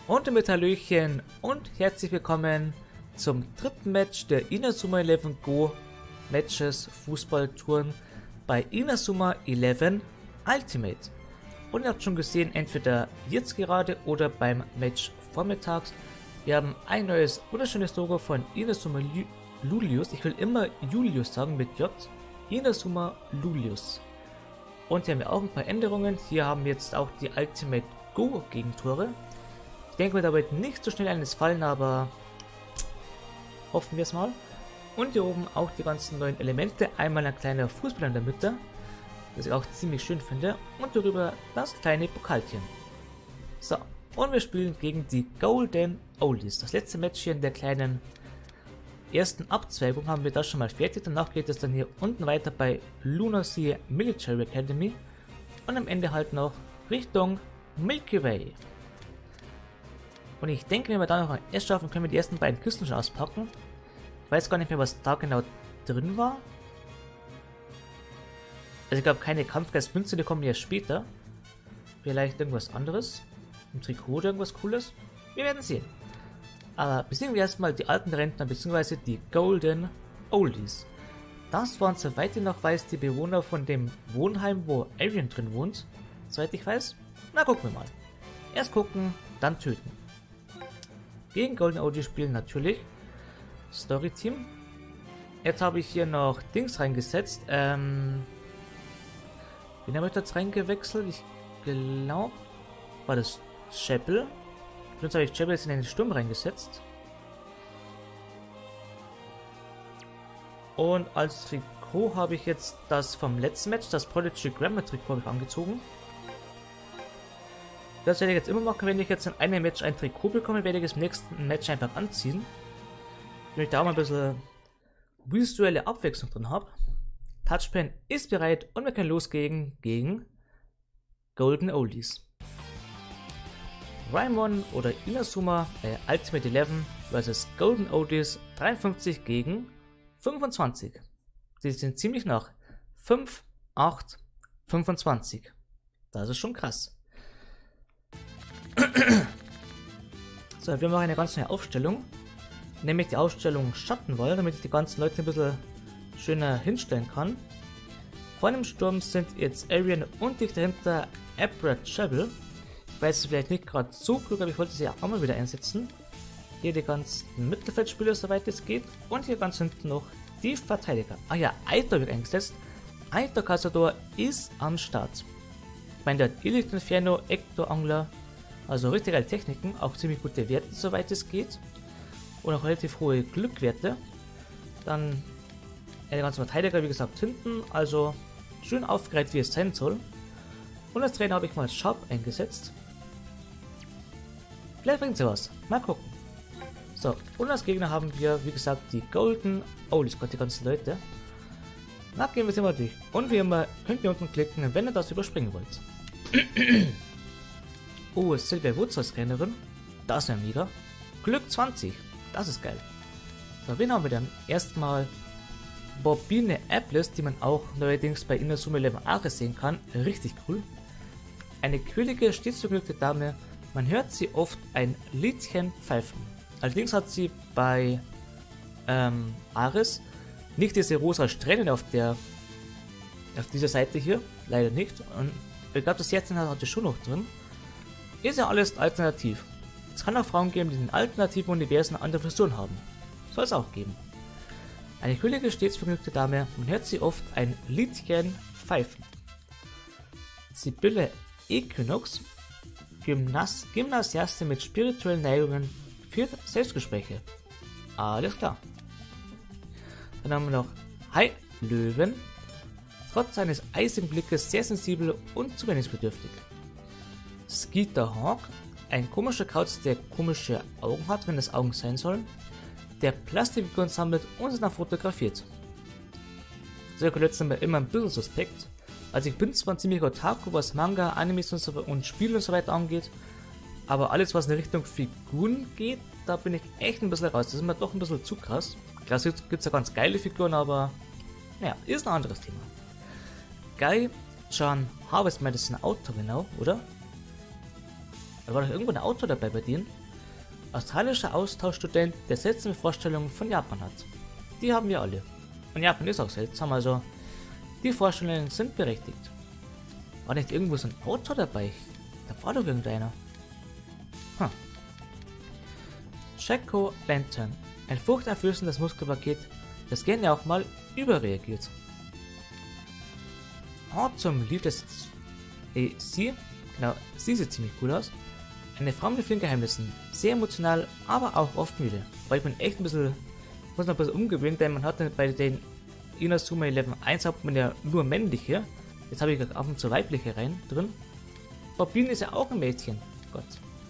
Und damit Hallöchen und herzlich willkommen zum dritten Match der Inazuma 11 Go Matches Fußballtouren bei Inazuma 11 Ultimate. Und ihr habt schon gesehen, entweder jetzt gerade oder beim Match vormittags. Wir haben ein neues wunderschönes Logo von Inazuma Lulius. Ich will immer Julius sagen mit J. Inazuma Lulius. Und hier haben wir auch ein paar Änderungen. Hier haben wir jetzt auch die Ultimate Go Gegentore. Ich denke mir, da wird nicht so schnell eines fallen, aber hoffen wir es mal. Und hier oben auch die ganzen neuen Elemente. Einmal ein kleiner Fußball in der Mitte, das ich auch ziemlich schön finde. Und darüber das kleine Pokalchen. So, und wir spielen gegen die Golden Oldies. Das letzte Match hier in der kleinen ersten Abzweigung haben wir das schon mal fertig. Danach geht es dann hier unten weiter bei Lunacy Military Academy. Und am Ende halt noch Richtung Milky Way. Und ich denke, wenn wir da noch ein S schaffen, können wir die ersten beiden Kisten schon auspacken. Ich weiß gar nicht mehr, was da genau drin war. Also ich glaube, keine Kampfgeistmünze, die kommen ja später. Vielleicht irgendwas anderes. Ein Trikot oder irgendwas Cooles. Wir werden sehen. Aber besiegen wir erstmal die alten Rentner, beziehungsweise die Golden Oldies. Das waren, soweit ich noch weiß, die Bewohner von dem Wohnheim, wo Arian drin wohnt. Soweit ich weiß. Na, gucken wir mal. Erst gucken, dann töten. Gegen Golden Oldies spielen natürlich Story Team. Jetzt habe ich hier noch Dings reingesetzt. Wen habe ich jetzt reingewechselt? Ich glaube, war das Chapel. Sonst habe ich Chapel jetzt in den Sturm reingesetzt. Und als Trikot habe ich jetzt das vom letzten Match, das Prodigy Grammar Trikot, habe ich angezogen. Das werde ich jetzt immer machen, wenn ich jetzt in einem Match ein Trikot bekomme, werde ich es im nächsten Match einfach anziehen. Wenn ich da auch mal ein bisschen visuelle Abwechslung drin habe. Touchpan ist bereit und wir können losgehen gegen Golden Oldies. Raimon oder Inazuma Ultimate 11 vs Golden Oldies 53 gegen 25. Sie sind ziemlich nach 5, 8, 25. Das ist schon krass. So, wir machen eine ganz neue Aufstellung, nämlich die Aufstellung Schattenwall, damit ich die ganzen Leute ein bisschen schöner hinstellen kann. Vor dem Sturm sind jetzt Arian und dicht dahinter Abra Chapel. Ich weiß es vielleicht nicht gerade so klug, aber ich wollte sie ja auch mal wieder einsetzen. Hier die ganzen Mittelfeldspieler, soweit es geht, und hier ganz hinten noch die Verteidiger. Ah ja, Aito wird eingesetzt. Aito Cazador ist am Start. Ich meine, der hat Elite Inferno, Ecto Angler. Also richtig geile Techniken, auch ziemlich gute Werte, soweit es geht. Und auch relativ hohe Glückwerte. Dann eine ganze Verteidiger, wie gesagt, hinten. Also schön aufgereiht, wie es sein soll. Und als Trainer habe ich mal Sharp eingesetzt. Vielleicht bringt sie was. Mal gucken. So, und als Gegner haben wir, wie gesagt, die Golden Oldies, Gott, die ganzen Leute. Na, gehen wir es immer durch. Und wie immer könnt ihr unten klicken, wenn ihr das überspringen wollt. Oh, Sylvia Woods als Trainerin. Das wäre mega. Glück 20. Das ist geil. So, wen haben wir dann? Erstmal Bobine Apples, die man auch neuerdings bei Inazuma 11 Ares sehen kann. Richtig cool. Eine quirlige, stets vergnügte Dame. Man hört sie oft ein Liedchen pfeifen. Allerdings hat sie bei Ares nicht diese rosa Strähnen auf dieser Seite hier. Leider nicht. Und ich glaube, das Herzchen hat sie schon noch drin. Ist ja alles alternativ. Es kann auch Frauen geben, die in alternativen Universen eine andere Frisuren haben. Soll es auch geben. Eine quirlige, stets vergnügte Dame, man hört sie oft ein Liedchen pfeifen. Sibylle Equinox, Gymnasiastin mit spirituellen Neigungen, führt Selbstgespräche. Alles klar. Dann haben wir noch Hai Löwen, trotz seines eisigen Blickes sehr sensibel und zuwendungsbedürftig. Skeeter Hawk, ein komischer Kauz, der komische Augen hat, wenn es Augen sein sollen, der Plastikfiguren sammelt und sie dann fotografiert. Solche Leute sind mir immer ein bisschen suspekt. Also ich bin zwar ein ziemlicher Otaku, was Manga, Animes und Spiele und so weiter angeht, aber alles was in Richtung Figuren geht, da bin ich echt ein bisschen raus. Das ist mir doch ein bisschen zu krass. Klar, es gibt ja ganz geile Figuren, aber naja, ist ein anderes Thema. Guy John Harvest meint, das ist ein Auto genau, oder? Da war doch irgendwo ein Autor dabei bei denen. Australischer Austauschstudent, der seltsame Vorstellungen von Japan hat. Die haben wir alle. Und Japan ist auch seltsam, also die Vorstellungen sind berechtigt. War nicht irgendwo so ein Autor dabei? Da war doch irgendeiner. Jack-O' Lantern. Ein furchteinflößendes Muskelpaket, das gerne auch mal überreagiert. Zum Lied des sie sieht ziemlich cool aus. Eine Frau mit vielen Geheimnissen. Sehr emotional, aber auch oft müde. Weil ich bin echt muss noch ein bisschen umgewöhnen, denn man hat bei den Inazuma 11 1 hat man ja nur männliche. Jetzt habe ich ab und zu weibliche rein drin. Bobine ist ja auch ein Mädchen. Gott.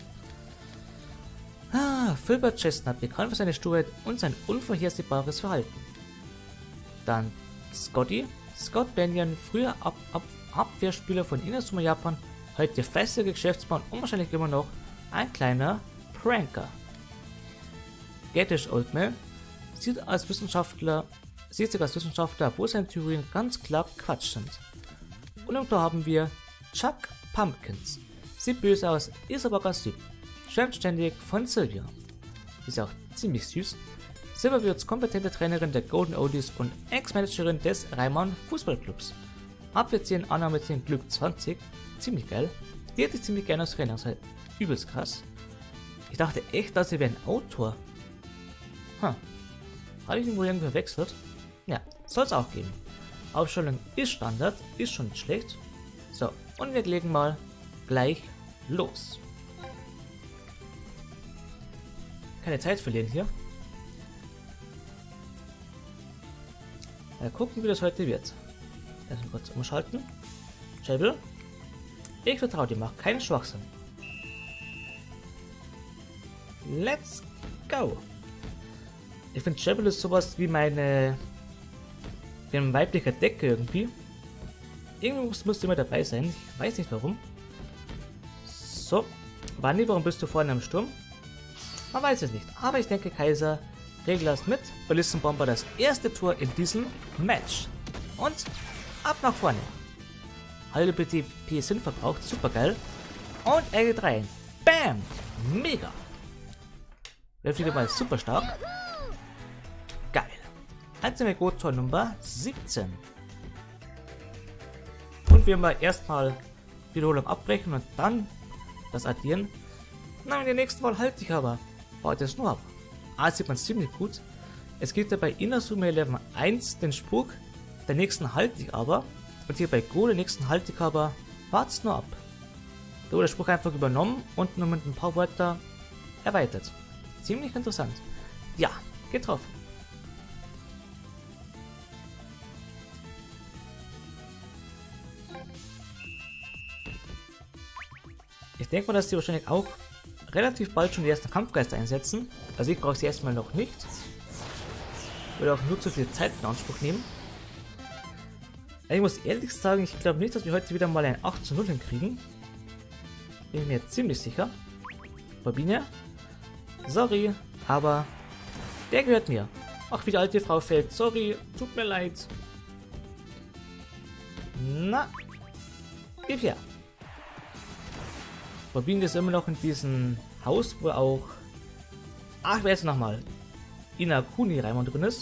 Filbert Chestnut, bekannt für seine Sturheit und sein unvorhersehbares Verhalten. Dann Scotty. Scott Banyan, früher Abwehrspieler von Inazuma Japan, heute fleißiger Geschäftsmann und wahrscheinlich immer noch ein kleiner Pranker. Gettish Oldman sieht sich als Wissenschaftler, obwohl seine Theorien ganz klar Quatsch sind. Und da haben wir Chuck Pumpkins. Sieht böse aus, ist aber ganz lieb. Schwärmt ständig von Sylvia. Ist auch ziemlich süß. Silver wird kompetente Trainerin der Golden Oldies und Ex-Managerin des Reimann Fußballclubs. Abwehrziehen, Annahme 10, Glück 20. Ziemlich geil. Die hätte ich ziemlich gerne als Trainer, das ist halt übelst krass. Ich dachte echt, dass sie wäre ein Autor. Habe ich ihn wohl irgendwie verwechselt? Ja, soll es auch geben. Aufstellung ist Standard, ist schon nicht schlecht. So, und wir legen mal gleich los. Keine Zeit verlieren hier. Mal gucken, wie das heute wird. Erstmal kurz umschalten. Jabble. Ich vertraue dir, mach keinen Schwachsinn. Let's go! Ich finde Jabble ist sowas wie meine weibliche Decke irgendwie. Irgendwas muss immer dabei sein. Ich weiß nicht warum. So. Wanni, warum bist du vorne am Sturm? Man weiß es nicht. Aber ich denke, Kaiser Reglas mit Ballistenbomber das erste Tor in diesem Match. Und ab nach vorne. Halbe BTP sind verbraucht. Super geil. Und er geht rein. Bam! Mega! Läuft wieder mal super stark. Geil. Einzelne Go-Tor Nummer 17. Und wir mal erstmal Wiederholung abbrechen und dann das addieren. Na, in der nächsten Mal halte ich aber. Baut es nur ab. Sieht man ziemlich gut. Es gibt ja bei Inazuma 11 1 den Spruch, der nächsten halte ich aber. Und hier bei Go, den nächsten halte ich aber. Wart's nur ab. Da wurde der Spruch einfach übernommen und nur mit ein paar Wörtern erweitert. Ziemlich interessant. Ja, geht drauf. Ich denke mal, dass die wahrscheinlich auch relativ bald schon die ersten Kampfgeister einsetzen. Also ich brauche sie erstmal noch nicht. Würde auch nur zu viel Zeit in Anspruch nehmen. Ich muss ehrlich sagen, ich glaube nicht, dass wir heute wieder mal ein 8:0 hinkriegen. Bin mir ziemlich sicher. Bobine. Sorry, aber der gehört mir. Ach, wie die alte Frau fällt. Sorry, tut mir leid. Na, gib her. Bobine ist immer noch in diesem Haus, wo auch... Ach, wer ist nochmal? Inakuni Reimann drin ist.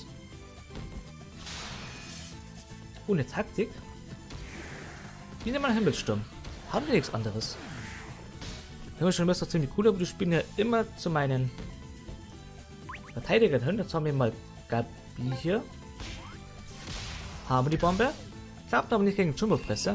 Ohne Taktik. Die nehmen einen Himmelssturm. Haben wir nichts anderes. Himmelssturm ist doch ziemlich cool, aber die spielen ja immer zu meinen Verteidigern hin. Jetzt haben wir mal Gabi hier. Haben wir die Bombe. Klappt aber nicht gegen Jumbo-Presse.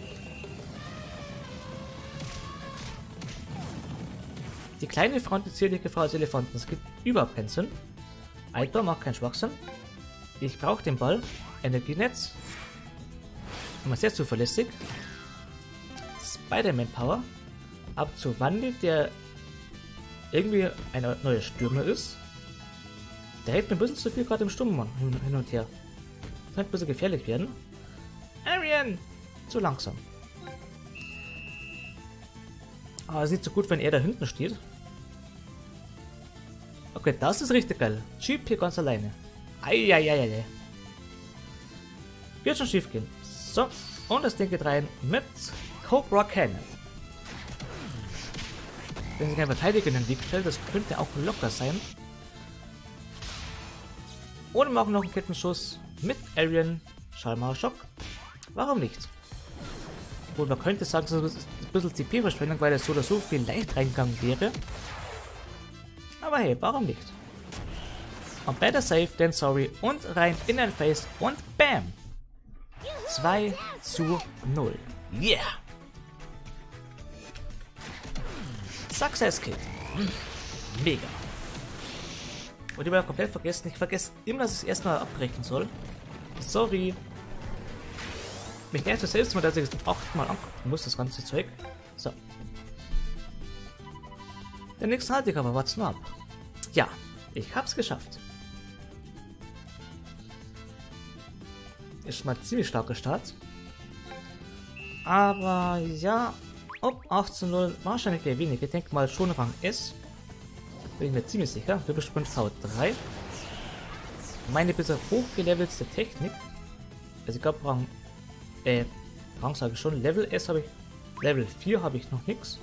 Die kleine freundliche Frau als Elefanten. Das gibt überhaupt keinen Sinn. Aitor macht keinen Schwachsinn. Ich brauche den Ball. Energienetz. Immer sehr zuverlässig. Spider-Man Power. Ab zu Wandy, der irgendwie ein neuer Stürmer ist. Der hält mir ein bisschen zu viel gerade im Sturm hin und her. Das könnte ein bisschen gefährlich werden. Arian! Zu langsam. Aber es ist nicht so gut, wenn er da hinten steht. Okay, das ist richtig geil. Jeep hier ganz alleine. Eieieiei. Wird schon schief gehen. So, und das Ding geht rein mit Cobra Cannon. wenn sie kein Verteidiger in den Weg stellt, das könnte auch locker sein. Oder wir machen noch einen Kettenschuss mit Arian, Schallmacher-Schock. Warum nicht? Und man könnte sagen, das ist ein bisschen CP-Verschwendung, weil es so oder so viel leicht reingegangen wäre. Aber hey, warum nicht? Und better safe than sorry und rein in den Face und BAM! 2:0. Yeah! Success Kid. Mega. Und ich habe komplett vergessen, ich vergesse immer, dass ich es erstmal abbrechen soll. Sorry. Mich nervt es selbst mal, dass ich es 8-mal angucken muss, das ganze Zeug. So. Den nächsten halte ich aber, wart's nur ab. Ja, ich hab's geschafft. Ist mal ein ziemlich starker Start. Aber ja, ob 18:0 wahrscheinlich eher weniger. Ich denke mal schon Rang S. Bin ich mir ziemlich sicher. Wirbelsprint V3. Meine bisher hochgelevelste Technik. Also ich glaube Rang sage ich schon. Level S habe ich. Level 4 habe ich noch nichts.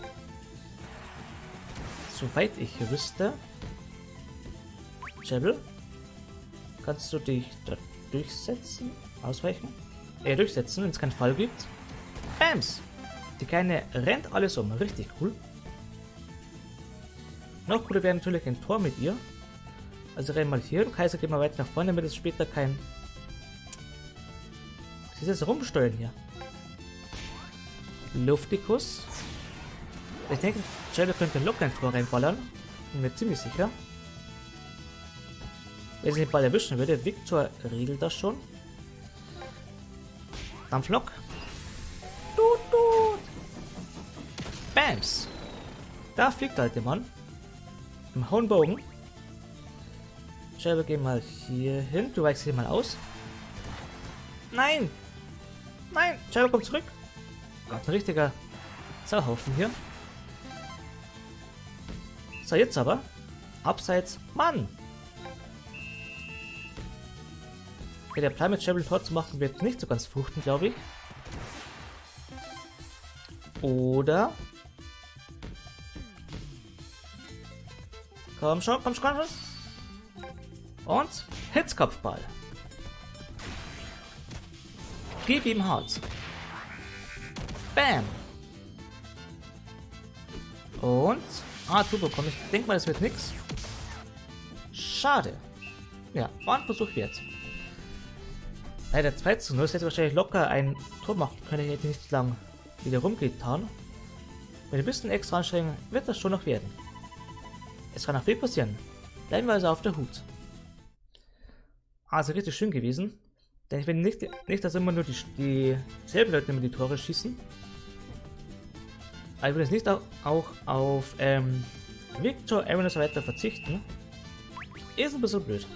Soweit ich wüsste. Jebel. Kannst du dich da durchsetzen? Ausweichen? Durchsetzen, wenn es keinen Fall gibt. Bams! Die Kleine rennt alles um. Richtig cool. Noch cooler wäre natürlich ein Tor mit ihr. Also renn mal hier. Kaiser geht mal weiter nach vorne, damit es später kein... Was ist das Rumsteuern hier? Luftikus. Ich denke, Jebel könnte locker ein Tor reinballern. Bin mir ziemlich sicher. Wenn sie den Ball erwischen würde, Victor regelt das schon. Dampflok. Tut. Bams. Da fliegt der alte Mann. Im hohen Bogen. Jebel, geh mal hier hin. Du weichst hier mal aus. Nein. Nein. Jebel kommt zurück. Gott, ein richtiger Sauhaufen hier. So, jetzt aber. Abseits. Mann. Okay, der Plan mit Jebel Tor zu machen wird nicht so ganz fruchten, glaube ich. Oder... Komm schon. Und Hitzkopfball. Gib ihm hart. Bam. Und... Tor bekommen. Ich denke mal, das wird nix. Schade. Ja, war ein Versuch wert. Leider 2:0. Das hätte wahrscheinlich locker ein Tor machen können. Ich hätte nicht so lange wieder rumgetan. Mit ein bisschen extra Anstrengung wird das schon noch werden. Es kann noch viel passieren. Bleiben wir also auf der Hut. Also richtig schön gewesen. Denn ich will nicht, dass immer nur dieselben Leute immer die Tore schießen. Aber ich will jetzt nicht auch auf Victor, Aaron und so weiter verzichten. Ist ein bisschen blöd.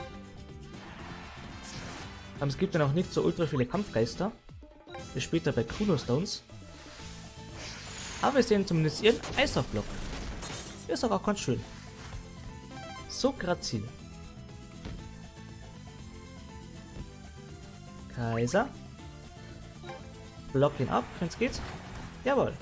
Aber es gibt ja noch nicht so ultra viele Kampfgeister. Wie später bei Kuno Stones. Aber wir sehen zumindest ihren Eisaufblock. Ist auch ganz schön. So grazil. Kaiser. Block ihn ab, wenn es geht. Jawohl.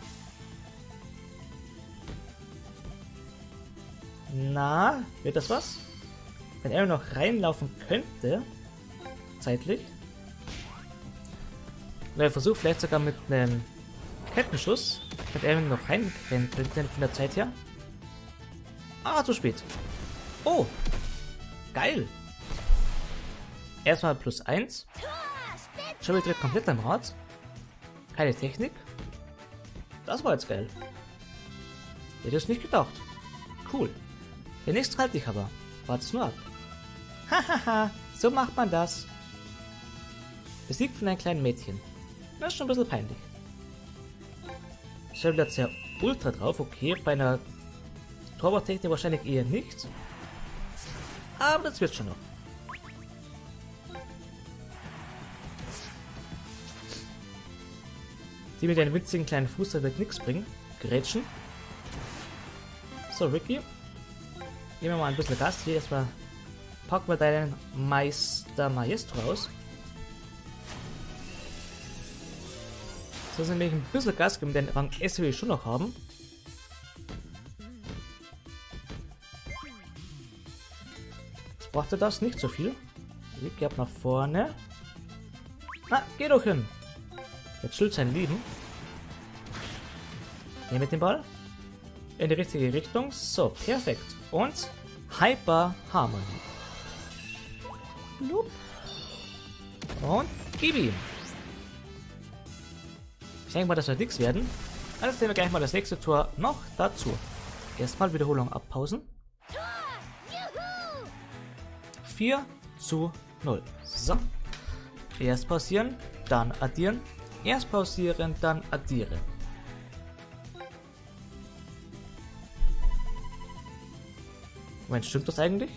Na, wird das was? Wenn er noch reinlaufen könnte, zeitlich. Weil er versucht vielleicht sogar mit einem Kettenschuss, wenn er noch reinrennen könnte von der Zeit her. Ah, zu spät. Oh, geil. Erstmal +1. Jebel dreht komplett am Rad. Keine Technik. Das war jetzt geil. Hätte es nicht gedacht. Cool. Der nächste halte ich aber. Wart's nur ab. Hahaha, so macht man das. Besiegt von einem kleinen Mädchen. Das ist schon ein bisschen peinlich. Jebel hat sehr ultra drauf. Okay, bei einer Torwarttechnik wahrscheinlich eher nicht. Aber das wird schon noch. Die mit einem witzigen kleinen Fuß, der wird nichts bringen. Grätschen. So, Ricky. Gehen wir mal ein bisschen Gas. Hier erstmal packen wir deinen Meister Maestro aus. So, sind wir ein bisschen Gas geben, den Rang S will ich schon noch haben. brachte das? Nicht so viel. Ricky ab nach vorne. Na, geh doch hin. Jetzt schuld sein Leben. Hier mit dem Ball. In die richtige Richtung. So, perfekt. Und Hyper Harmony. Loop. Und gib ihm. Ich denke mal, das wird nichts werden. Also sehen wir gleich mal das nächste Tor noch dazu. Erstmal Wiederholung abpausen. 4:0. So. Erst pausieren, dann addieren. Erst pausieren, dann addieren. Moment, stimmt das eigentlich?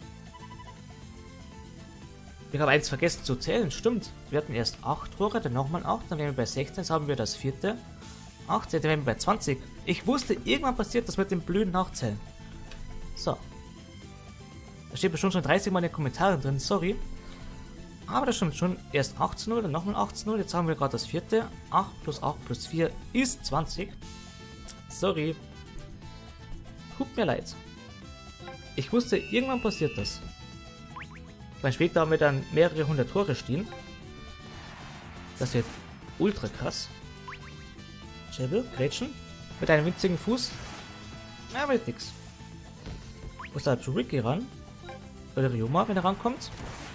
Wir haben eins vergessen zu zählen, stimmt. Wir hatten erst 8 Tore, dann nochmal 8, dann wären wir bei 16, jetzt haben wir das 4. 18, dann wären wir bei 20. Ich wusste, irgendwann passiert das mit dem blöden Nachzählen. So. Da steht bestimmt schon 30 Mal in den Kommentaren drin, sorry. Aber das stimmt schon. Erst 18:0, dann nochmal 18:0. Jetzt haben wir gerade das 4. 8 plus 8 plus 4 ist 20. Sorry. Tut mir leid. Ich wusste, irgendwann passiert das. Weil später haben wir dann mehrere 100 Tore stehen. Das wird ultra krass. Jebel, Gretchen. Mit einem winzigen Fuß. Ja, wird nix. Muss da zu Ricky ran. Oder Ryoma, wenn er rankommt.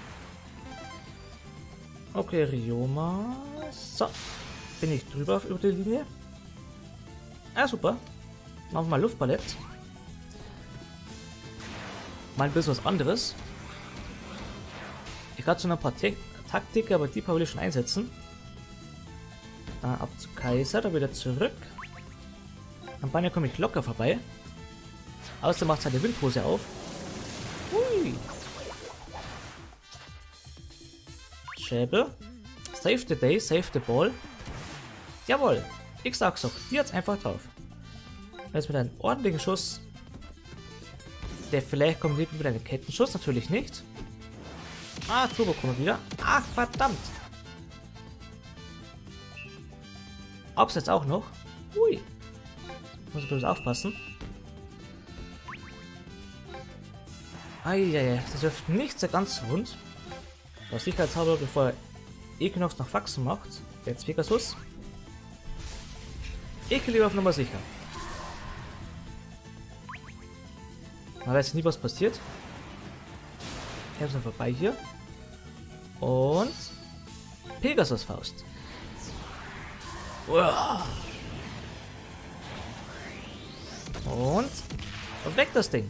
Okay, Ryoma. So. Bin ich drüber über die Linie. Ah, super. Machen wir mal Luftballett. Mal ein bisschen was anderes. Ich hatte so ein paar Taktik, aber die paar will ich schon einsetzen. Dann ab zu Kaiser, dann wieder zurück. Am Bein komme ich locker vorbei. Außerdem macht seine Windhose auf. Hui. Schäbel. Save the day, save the ball. Jawohl. Ich sag's doch, die hat's einfach drauf. Jetzt mit einem ordentlichen Schuss. Der vielleicht kommt mit einem Kettenschuss, natürlich nicht. Ah, Turbo kommt wieder. Ach, verdammt. Ob's jetzt auch noch? Ui. Muss ich bloß aufpassen. Eieiei, das läuft nicht so ganz rund. Aus Sicherheitshalber, bevor Equinox noch Faxen macht. Jetzt Pegasus. Ich gehe lieber auf Nummer sicher. Man weiß nie, was passiert. Wir sind vorbei hier. Und Pegasus Faust. Und weg das Ding.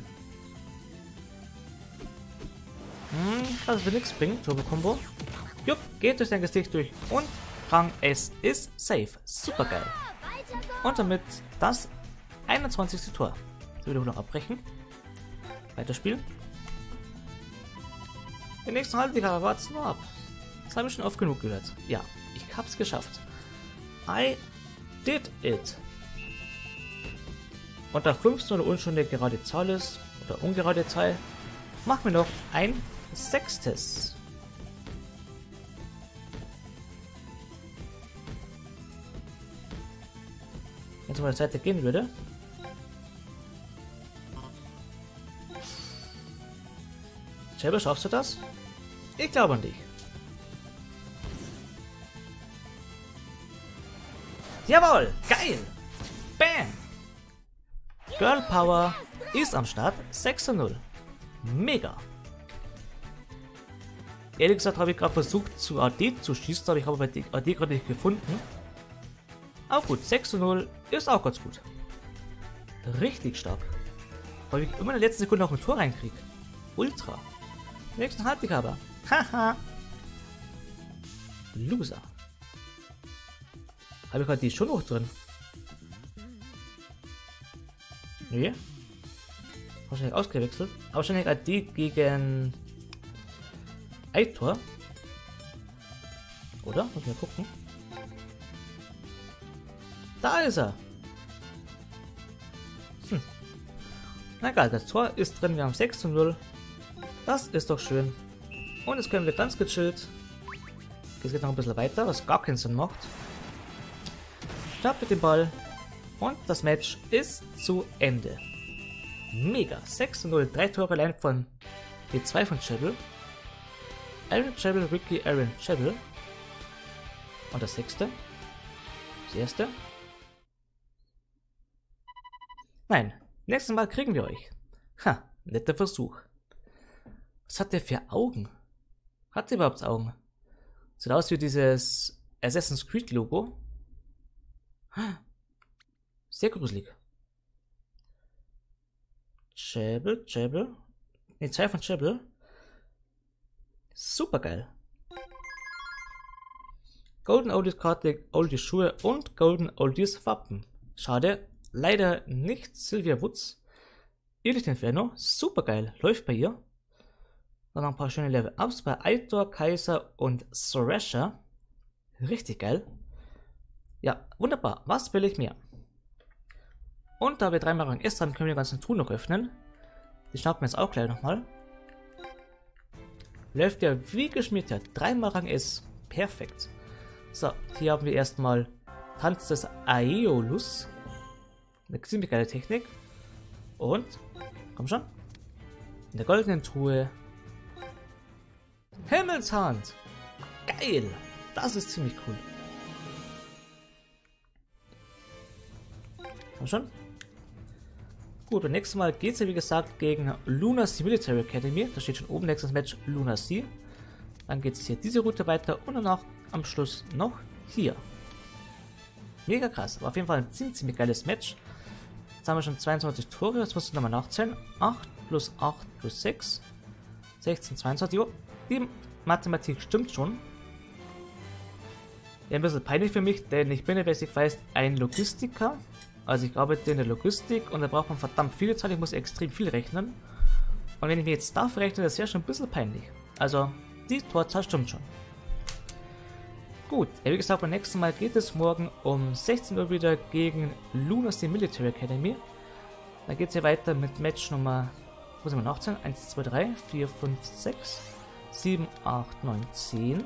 Kann es mir nichts bringen. Turbo Combo. Jupp, geht durch sein Gesicht durch. Und Rang S ist safe. Super geil. Und damit das 21. Tor. Die Wiederholung abbrechen. Weiterspielen. Den nächsten Halbfinale warten wir ab. Das habe ich schon oft genug gehört. Ja, ich hab's geschafft. I did it. Und da 15 oder schon eine gerade Zahl ist, oder ungerade Zahl, machen wir noch ein 6. Wenn es mal der Seite gehen würde. Selber schaffst du das? Ich glaube an dich. Jawohl! Geil! Bam! Girl Power ist am Start. 6:0. Mega! Ehrlich gesagt habe ich gerade versucht zu AD zu schießen, aber ich habe bei AD gerade nicht gefunden. Aber gut, 6:0 ist auch ganz gut. Richtig stark. Weil ich immer in der letzten Sekunde noch ein Tor reinkriege. Ultra. Nächsten Halbfinale. Haha. Loser. Habe ich gerade die schon hoch drin? Nee. Wahrscheinlich ausgewechselt. Aber wahrscheinlich AD gegen Eitor. Oder? Muss ich mal gucken. Da ist er. Na egal, das Tor ist drin. Wir haben 6:0. Das ist doch schön. Und jetzt können wir ganz gechillt. Jetzt geht noch ein bisschen weiter, was gar keinen Sinn macht. Start mit dem Ball. Und das Match ist zu Ende. Mega. 6:0. 3 Tore allein von Die 2 von Chapel. Aaron Chapel, Ricky, Aaron Chapel. Und das 6. Das erste. Nein, nächstes Mal kriegen wir euch. Ha, netter Versuch. Was hat der für Augen? Hat der überhaupt Augen? Sieht aus wie dieses Assassin's Creed Logo. Sehr gruselig. Chapel. Ne, 2 von Chapel. Super geil. Golden Oldies Karte, Oldies Schuhe und Golden Oldies Wappen. Schade, leider nicht Sylvia Woods. Elite Inferno, super geil, läuft bei ihr. Dann noch ein paar schöne Level-Ups bei Aitor, Kaiser und Sorasha. Richtig geil. Ja, wunderbar. Was will ich mehr? Und da wir 3-mal Rang S haben, können wir den ganzen Truhen noch öffnen. Die schnappen wir jetzt auch gleich nochmal. Läuft ja wie geschmiert, ja. 3-mal Rang S. Perfekt. So, hier haben wir erstmal Tanz des Aeolus. Eine ziemlich geile Technik. Und, komm schon. In der goldenen Truhe. Himmelshand. Geil. Das ist ziemlich cool. Komm schon. Gut, und nächstes Mal geht es ja wie gesagt gegen Lunacy Military Academy. Da steht schon oben nächstes Match Lunacy. Dann geht es hier diese Route weiter und danach am Schluss noch hier. Mega krass, aber auf jeden Fall ein ziemlich geiles Match. Jetzt haben wir schon 22 Tore, jetzt musst du nochmal nachzählen. 8 plus 8 plus 6. 16, 22. Jo, die Mathematik stimmt schon. Ja, ein bisschen peinlich für mich, denn ich bin ja, wer sich weiß, ein Logistiker. Also ich arbeite in der Logistik und da braucht man verdammt viele Zahlen, ich muss extrem viel rechnen. Und wenn ich mir jetzt dafür rechne, das wäre schon ein bisschen peinlich. Also, die Torzahl stimmt schon. Gut, wie gesagt, beim nächsten Mal geht es morgen um 16 Uhr wieder gegen Lunacy Military Academy. Dann geht es hier weiter mit Match Nummer, wo sind wir, 18? 1, 2, 3, 4, 5, 6, 7, 8, 9, 10,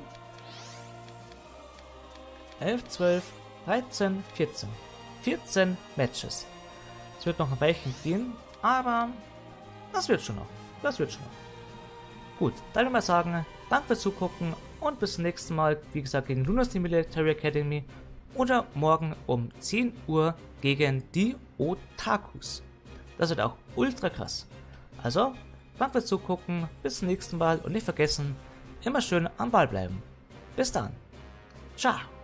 11, 12, 13, 14. 14 Matches. Es wird noch ein Weilchen gehen, aber das wird schon noch. Das wird schon noch. Gut, dann würde ich mal sagen, danke fürs Zugucken und bis zum nächsten Mal, wie gesagt, gegen Lunacy Military Academy oder morgen um 10 Uhr gegen die Otakus. Das wird auch ultra krass. Also, danke fürs Zugucken, bis zum nächsten Mal und nicht vergessen, immer schön am Ball bleiben. Bis dann. Ciao.